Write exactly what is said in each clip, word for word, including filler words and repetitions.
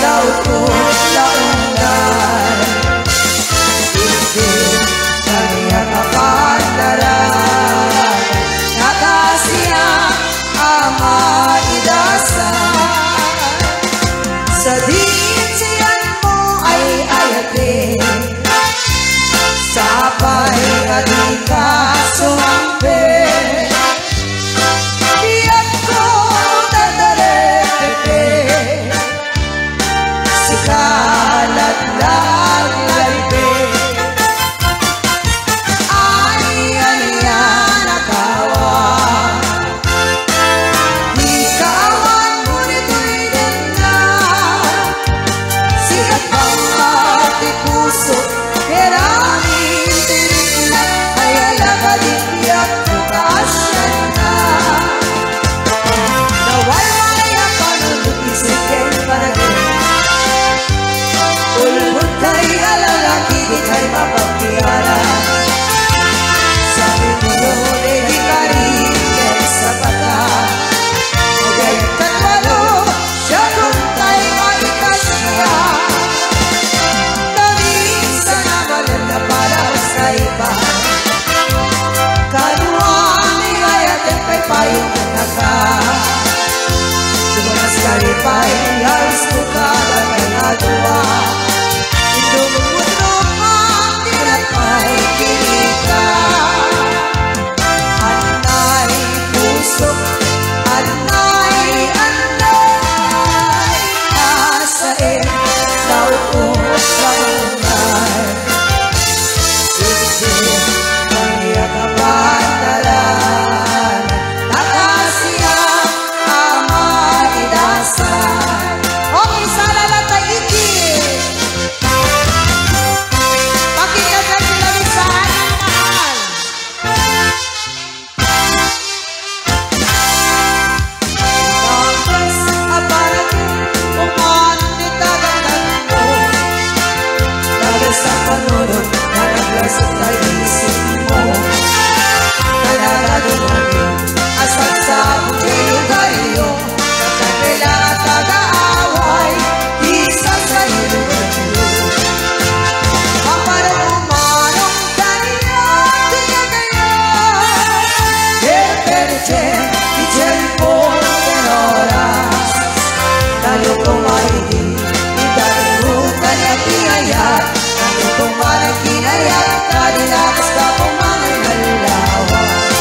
laut-laungan. Hindi kanya kapandaran, nakasya ama idasan. Sa diinsiyan mo ay ayatin, sapay adi ka sumampi. Diyan ko dadalete, sikalat lang lalipe. Ay aniyan nakawan, di kawan ngunit ulit na. Sikat pang pati puso, kerangin tinig na, ay alakadikyak bukasyan na. Nawal maya panunod isikin panagin, ulbut kay alalaki di kay mapagkiaran. Sabi mo di karigyan sa bata, magayat katwalo siya kung tayo maikasya. Naminsan na malanda para sa iba, kanuang ligayat ang paypayong naka. Sumanas kalipay, halos ko kagad nagawa. Indumutong ang tinapay kinika. Anay puso, anay, anay, nasain, laut-laungan. Hindi kanya kapandaran, nakasya ama idasan. Okay, sana lang tayo ikin. Pakita ka sila ni sana mahal. Tapos aparating umanditagan mo, dahil sa panunod na naglasot ay isip mo. Nanagalunin asal sa buhay kayo, nagkapila at nag-aaway, isa sa iluwalo. Kaparang umanong kanya, kaya kaya Perpechen, ichen po ng oras. Lalo kumaiti, italimutan at inayat, lalo kumarang kinayat, kadilakas ka pumanay halawa.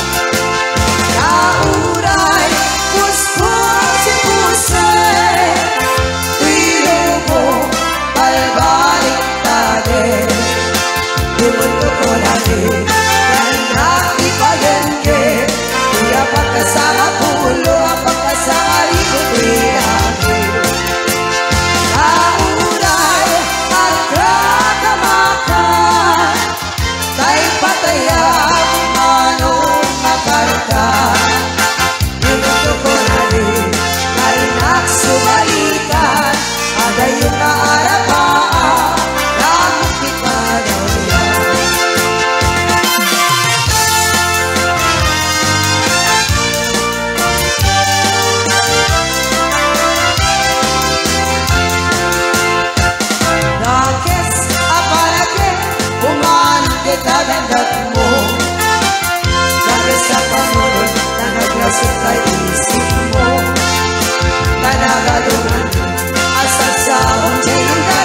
Nauray, puspos si pusay, tuyo mo, palbalik tayo. Tumuto ko natin, dahil na ipagenge, kuya pagkasama pulo, pagkasama rito tuyakin. Nauray, magkakamakan, tayo patayang manong makarta. Tumuto ko natin, dahil nagsubalikan, ada yung naarapaan, nakikit pa daw yan. Nakes apalagi, umandit agandat mo, dahil sa panunod na naglasot ay isip mo. Managalunan asal sa unjay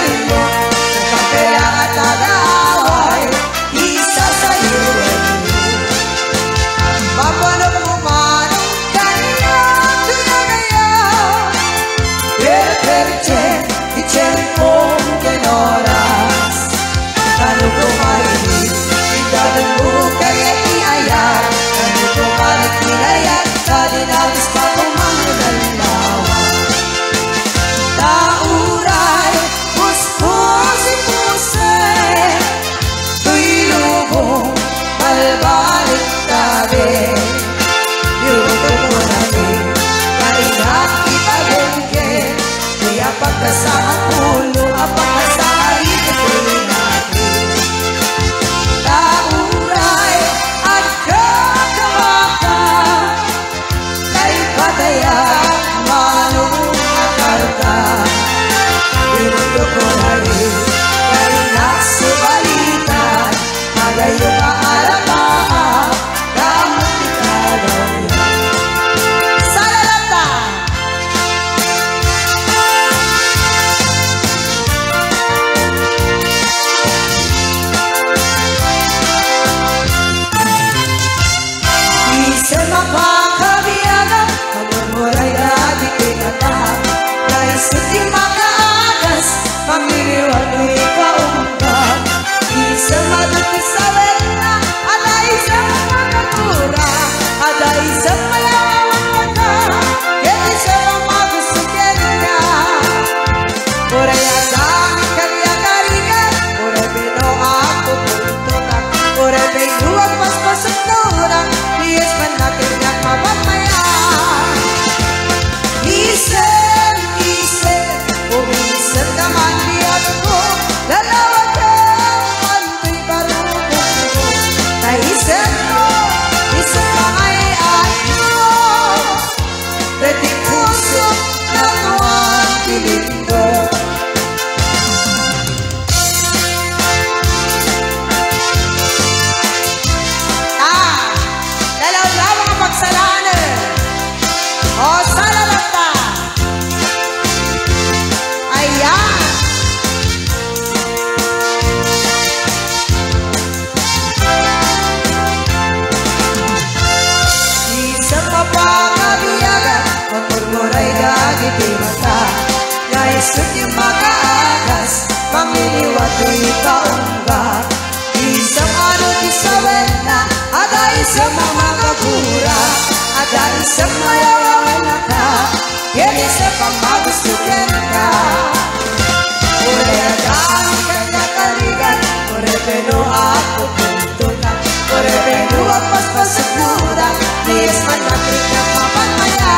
Semayawan ka, kaya sa pamagustugan ka. Ure adan kanya kaligan, ure beno ako puntutan, ure beno apas pasiguran, niyas matapit na papamaya.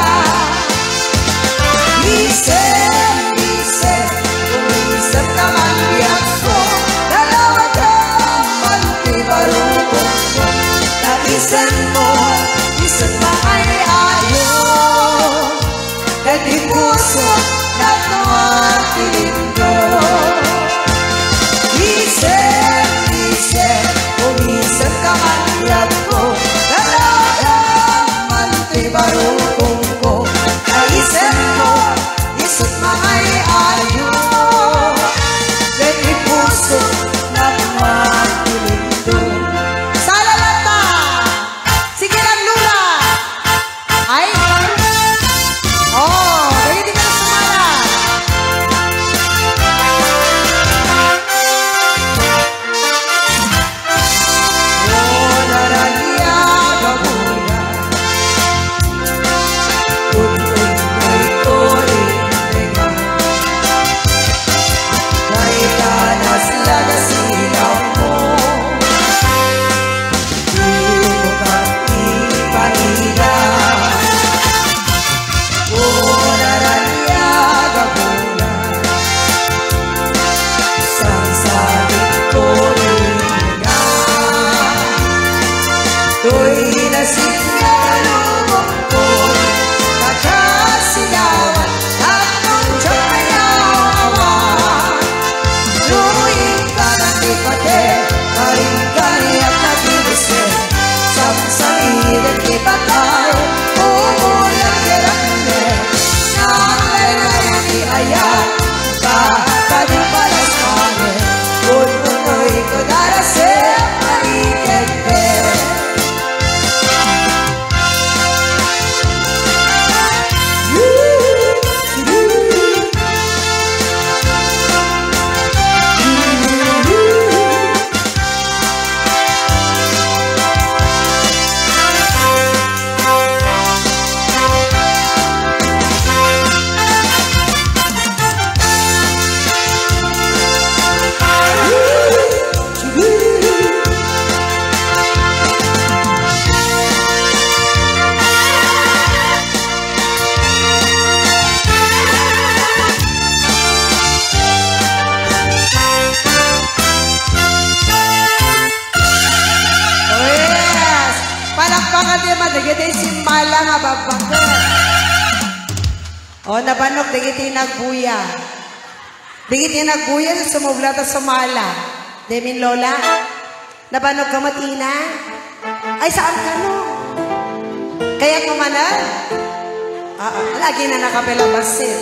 Isip, isip, umisip naman biyak ko, dalawa naman tibarubong ko. Naisip mo, isip na ay ayaw, hindi puso na tumakiling ko. Isip, isip, umisip ka man biyak ko, dalawa naman tibarubong ko. Naisip mo, isip na ay ayaw, hindi puso na tumakiling ko. O, nabanok, digiti nagbuya. Digiti nagbuya, sumubla ta sumala. Demin lola, nabanok ka matina? Ay, saan ka no? Kaya kumanan? Ah, ah, lagi na nakapelabasin.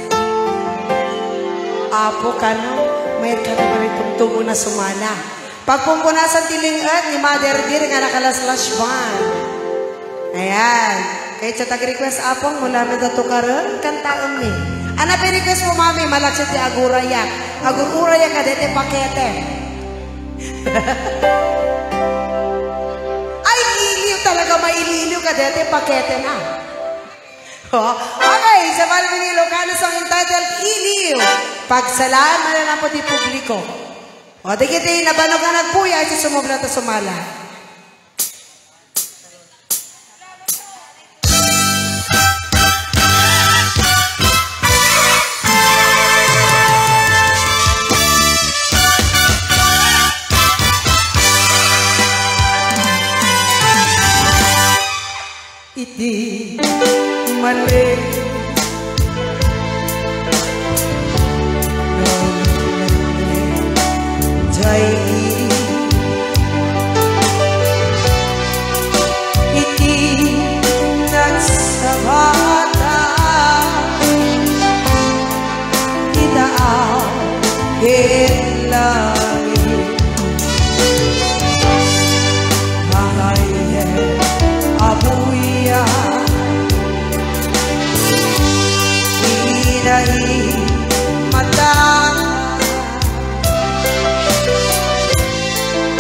Apo ka no? Mayroon ka na maritugtungo na sumala. Pagpumpunasan tilingad ni Mother Dear nga nakalaslas ban. Ayan. Kaya siya tag-request apong mula na dato karon kantaan mi. Ana pa request mo mami malaksit ti agurayak. Agurayak ka dete pakete. Ay iliw talaga maililiw ka dete pakete na. Okay, sa Balbing Ilocano song entitled Iliw. Pagsalamat na lang po di publiko. O di kita nabanog na nagpuya si sumubla ta sumala. Iti mali jai iti nagsabata idaaw hilangin mahayhe abuya inahi mata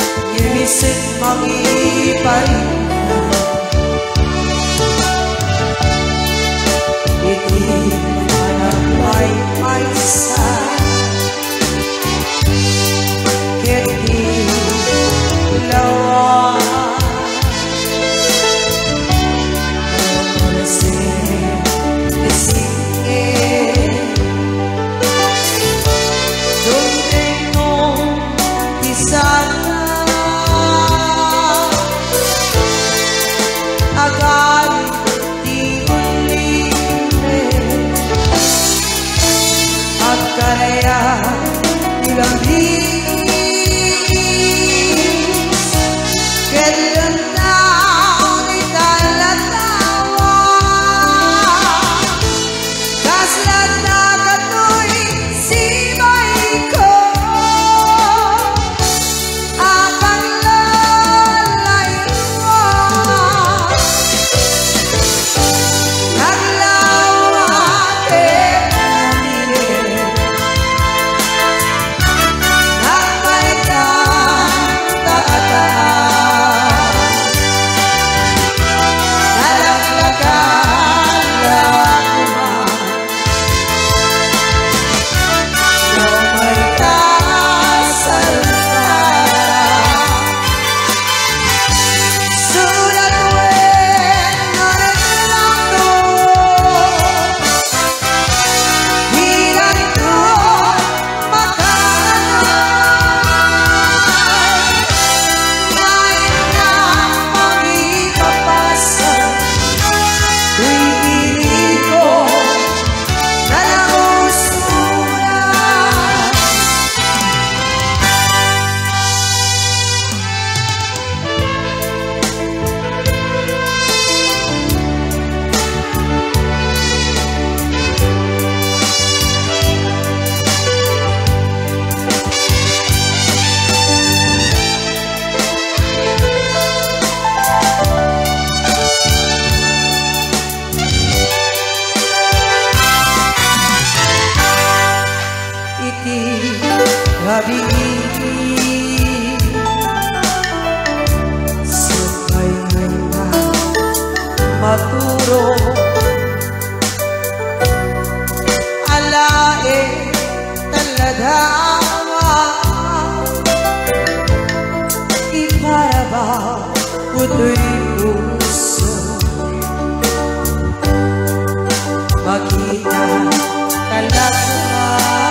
imisit mangiparin gabi sabay na maturo alae talaga iparaba puto'y puso makita talaga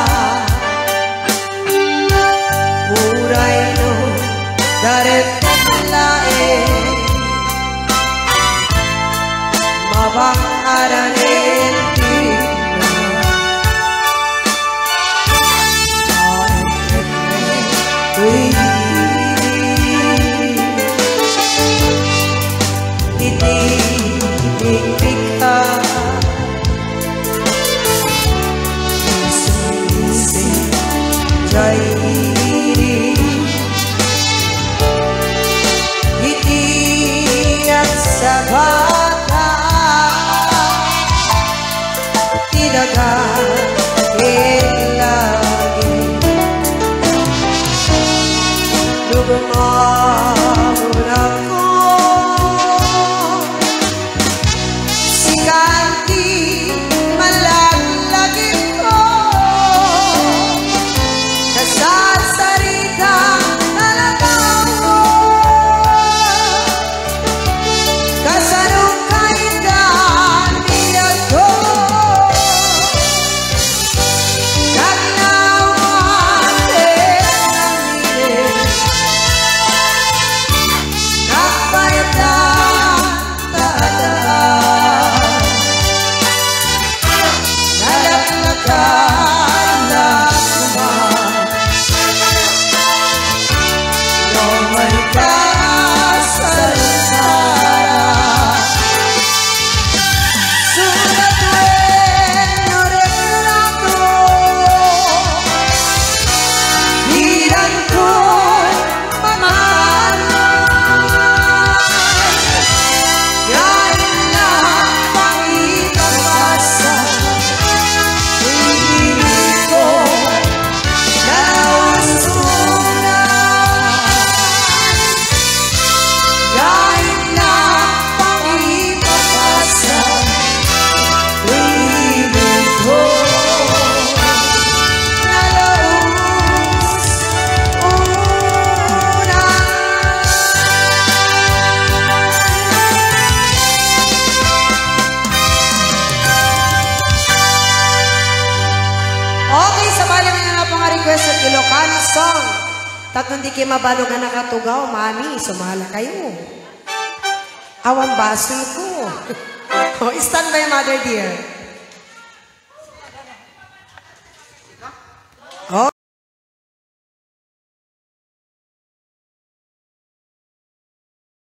uray no daret lae mabang aranin Titik-titik ka Isip-isip Jairi Itiyak sa bata Tinagagin lagi Lugumahon ako request at Ilocano song. Tatlong di kayo mabalo nga nakatugaw, mami, sumala kayo. Awang baso ko. Oh, stand by, mother dear.